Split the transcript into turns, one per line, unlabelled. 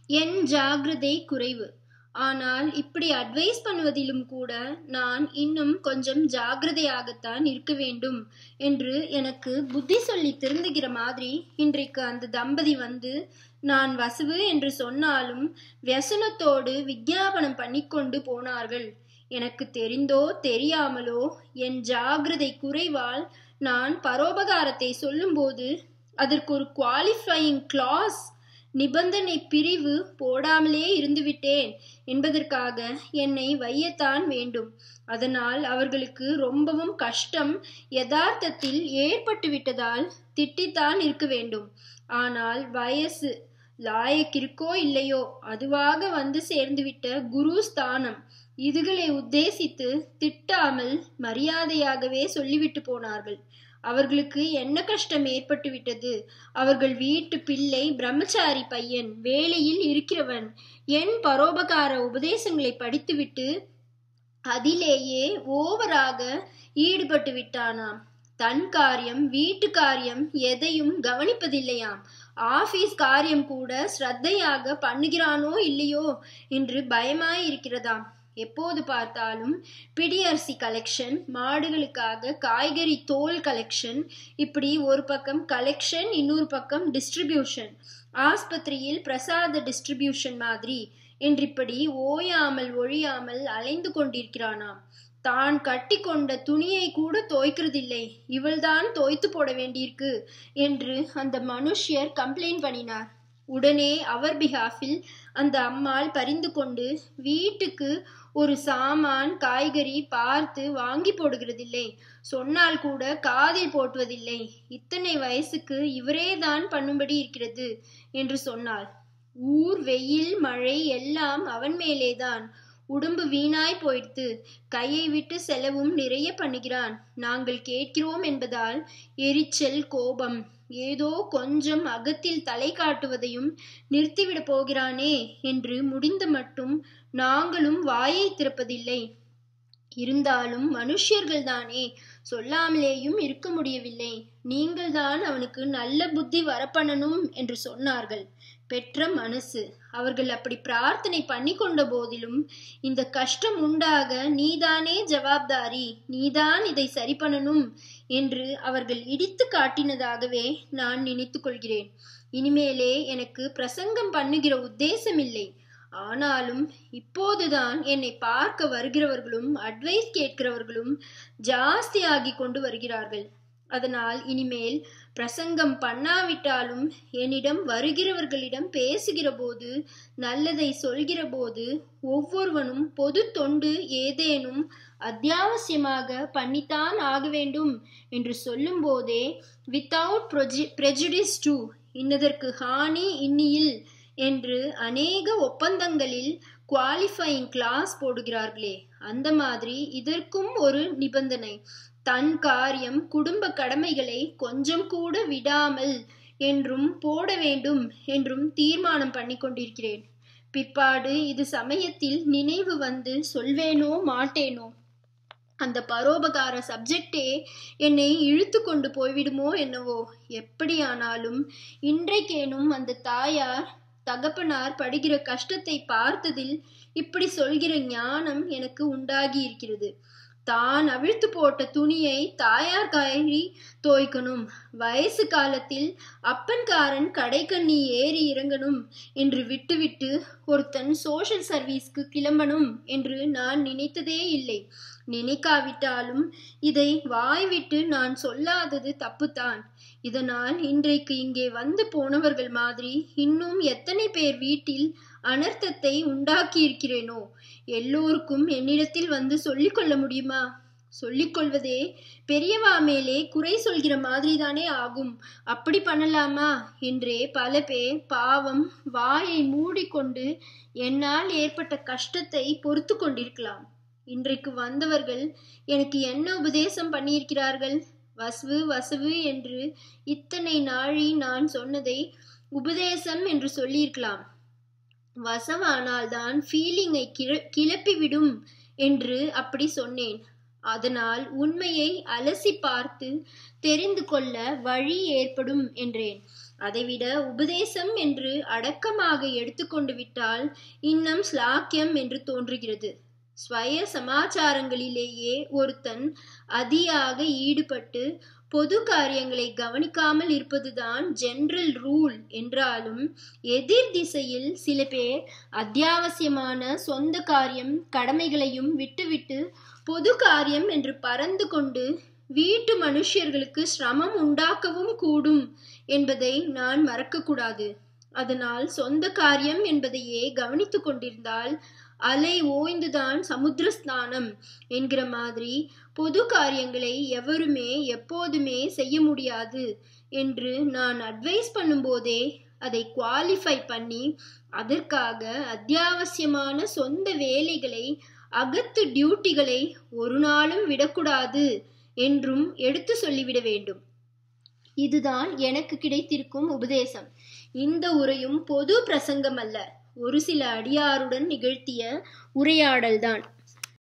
என் ஜாக்கிரதை குறைவு. ஆனால் இப்படி அட்வைஸ் பண்ணுவதிலும் கூட நான் இன்னும் கொஞ்சம் ஜாக்கிரதையாகத்தான் இருக்க வேண்டும் என்று எனக்கு புத்தி சொல்லி திருந்துகிற மாதிரி இன்றைக்கு அந்த தம்பதி வந்து நான் வசுவு என்று சொன்னாலும் வியசனத்தோடு விஞ்ஞாபனம் பண்ணிக்கொண்டு போனார்கள். எனக்கு தெரிந்தோ தெரியாமலோ என் ஜாக்கிரதை குறைவால் நான் பரோபகாரத்தை சொல்லும்போது அதற்கு ஒரு குவாலிஃபையிங் கிளாஸ் நிபந்தனை பிரிவு போடாமலே இருந்துவிட்டேன் என்பதற்காக என்னை வையத்தான் வேண்டும். அதனால் அவர்களுக்கு ரொம்பவும் கஷ்டம் யதார்த்தத்தில் ஏற்பட்டு விட்டதால் திட்டித்தான் இருக்க வேண்டும். ஆனால் வயசு லாயக்கிருக்கோ இல்லையோ அதுவாக வந்து சேர்ந்துவிட்ட குரு ஸ்தானம் இதுகளை உத்தேசித்து திட்டாமல் மரியாதையாகவே சொல்லிவிட்டு போனார்கள். அவர்களுக்கு என்ன கஷ்டம் ஏற்பட்டு விட்டது? அவர்கள் வீட்டு பிள்ளை பிரம்மச்சாரி பையன், வேலையில் இருக்கிறவன், என் பரோபகார உபதேசங்களை படித்துவிட்டு அதிலேயே ஓவராக ஈடுபட்டு விட்டானாம். தன் காரியம் வீட்டு காரியம் எதையும் கவனிப்பதில்லையாம். ஆபீஸ் காரியம் கூட ஸ்ரத்தையாக பண்ணுகிறானோ இல்லையோ என்று பயமாயிருக்கிறதாம். எப்போது பார்த்தாலும் பிடியரிசி கலெக்ஷன், மாடுகளுக்காக காய்கறி தோல் கலெக்ஷன், இப்படி ஒரு பக்கம் கலெக்ஷன் இன்னொரு பக்கம் டிஸ்ட்ரிபியூஷன், ஆஸ்பத்திரியில் பிரசாத டிஸ்ட்ரிபியூஷன் மாதிரி என்றிப்படி ஓயாமல் ஒழியாமல் அலைந்து கொண்டிருக்கிறானாம். தான் கட்டி கொண்ட துணியை கூட தோய்க்கிறதில்லை, இவள்தான் தோய்த்து போட வேண்டியிருக்கு என்று அந்த மனுஷியர் கம்ப்ளைண்ட் பண்ணினார். உடனே அவர் பிஹாஃபில் அந்த அம்மாள் பரிந்து கொண்டு வீட்டுக்கு ஒரு சாமான் காய்கறி பார்த்து வாங்கி போடுகிறதில்லை, சொன்னால் கூட காதில் போட்டுவதில்லை, இத்தனை வயசுக்கு இவரே தான் பண்ணும்படி இருக்கிறது என்று சொன்னாள். ஊர் வெயில் மழை எல்லாம் அவன் மேலேதான். உடம்பு வீணாய் போயிடுத்து, கையை விட்டு செலவும் நிறைய பண்ணுகிறான். நாங்கள் கேட்கிறோம் என்பதால் எரிச்சல் கோபம், ஏதோ கொஞ்சம் அகத்தில் தலை காட்டுவதையும் நிறுத்திவிட போகிறானே என்று முடிந்த மட்டும் நாங்களும் வாயை திறப்பதில்லை. இருந்தாலும் மனுஷியர்கள் தானே, சொல்லாமலேயும் இருக்க முடியவில்லை. நீங்கள்தான் அவனுக்கு நல்ல புத்தி வரப்பண்ணணும் என்று சொன்னார்கள். பெற்ற மனசு. அவர்கள் அப்படி பிரார்த்தனை பண்ணி கொண்ட போதிலும் இந்த கஷ்டம் உண்டாக நீதானே ஜவாப்தாரி, நீதான் இதை சரி பண்ணணும் என்று அவர்கள் இடித்து காட்டினதாகவே நான் நினைத்து கொள்கிறேன். இனிமேலே எனக்கு பிரசங்கம் பண்ணுகிற உத்தேசம் இல்லை. ஆனாலும் இப்போதுதான் என்னை பார்க்க வருகிறவர்களும் அட்வைஸ் கேட்கிறவர்களும் ஜாஸ்தியாகி கொண்டு வருகிறார்கள். அதனால் இனிமேல் பிரசங்கம் பண்ணாவிட்டாலும் என்னிடம் வருகிறவர்களிடம் பேசுகிற போது, நல்லதை சொல்கிற போது ஒவ்வொருவனும் பொது தொண்டு ஏதேனும் அத்தியாவசியமாக பண்ணித்தான் ஆக வேண்டும் என்று சொல்லும் போதே வித்தவுட் ப்ரெஜுடிஸ் டு, இன்னதற்கு ஹானி இன்னியில் என்று அநேக ஒப்பந்தங்களில் குவாலிஃபையிங் கிளாஸ் போடுகிறார்களே, அந்த மாதிரி இதற்கும் ஒரு நிபந்தனை. தன் காரியம் குடும்ப கடமைகளை கொஞ்சம் கூட விடாமல் என்றும் போட வேண்டும் என்றும் தீர்மானம் பண்ணி கொண்டிருக்கிறேன். பிற்பாடு இது சமயத்தில் நினைவு வந்து சொல்வேனோ மாட்டேனோ. அந்த பரோபகார சப்ஜெக்டே என்னை இழுத்து கொண்டு போய்விடுமோ என்னவோ. எப்படியானாலும் இன்றைக்கேனும் அந்த தாயார் தகப்பனார் படுகிற கஷ்டத்தை பார்த்ததில் இப்படி சொல்கிற ஞானம் எனக்கு உண்டாகி இருக்கிறது. தான் அவிழ்த்து போட்ட துணியை தாயார் காய்கறி தோய்க்கணும், வயசு காலத்தில் அப்பன்காரன் கடைக்கண்ணி ஏறி இறங்கணும் என்று விட்டுவிட்டு ஒருத்தன் சோஷியல் சர்வீஸ்க்கு கிளம்பணும் என்று நான் நினைத்ததே இல்லை. நினைக்காவிட்டாலும் இதை வாய்விட்டு நான் சொல்லாதது தப்புத்தான். இதனால் இன்றைக்கு இங்கே வந்து போனவர்கள் மாதிரி இன்னும் எத்தனை பேர் வீட்டில் அனர்த்தத்தை உண்டாக்கி இருக்கிறேனோ. எல்லோருக்கும் என்னிடத்தில் வந்து சொல்லிக்கொள்ள முடியுமா? சொல்லிக்கொள்வதே பெரியவா மேலே குறை சொல்கிற மாதிரி தானே ஆகும். அப்படி பண்ணலாமா என்றே பல பேர் பாவம் வாயை மூடிக்கொண்டு என்னால் ஏற்பட்ட கஷ்டத்தை பொறுத்து கொண்டிருக்கலாம். இன்றைக்கு வந்தவர்கள் எனக்கு என்ன உபதேசம் பண்ணியிருக்கிறார்கள்? வசுவு வசுவு என்று இத்தனை நாழி நான் சொன்னதை உபதேசம் என்று சொல்லியிருக்கலாம். வசவானால்தான் ஃபீலிங்கை கிளப்பிவிடும் என்று அப்படி சொன்னேன். அதனால் உண்மையை அலசி பார்த்து தெரிந்து கொள்ள வழி ஏற்படும் என்றேன். அதைவிட உபதேசம் என்று அடக்கமாக எடுத்துக்கொண்டு விட்டால் இன்னும் ஸ்லாக்கியம் என்று தோன்றுகிறது. ஸ்வய சமாச்சாரங்களிலேயே ஒருத்தன் அதியாக ஈடுபட்டு பொது காரியங்களை கவனிக்காமல் இருப்பதுதான் ஜெனரல் ரூல் என்றாலும், எதிர் திசையில் சில பேர் அத்தியாவசியமான சொந்த காரியம் கடமைகளையும் விட்டுவிட்டு பொது காரியம் என்று பறந்து கொண்டு வீட்டு மனுஷர்களுக்கு சிரமம் உண்டாக்கவும் கூடும் என்பதை நான் மறக்கக்கூடாது. அதனால் சொந்த காரியம் என்பதையே கவனித்து கொண்டிருந்தால் அலை ஓய்ந்துதான் சமுத்திரஸ்நானம் என்கிற மாதிரி பொது காரியங்களை எவருமே எப்போதுமே செய்ய முடியாது என்று நான் அட்வைஸ் பண்ணும்போதே அதை குவாலிஃபை பண்ணி அதற்காக அத்தியாவசியமான சொந்த வேலைகளை அகத்து டியூட்டிகளை ஒரு நாளும் விடக்கூடாது என்றும் எடுத்து சொல்லிவிட வேண்டும். இதுதான் எனக்கு கிடைத்திருக்கும் உபதேசம். இந்த உரையும் பொது பிரசங்கம் அல்ல, ஒரு சில அடியாருடன் நிகழ்த்திய உரையாடல்தான்.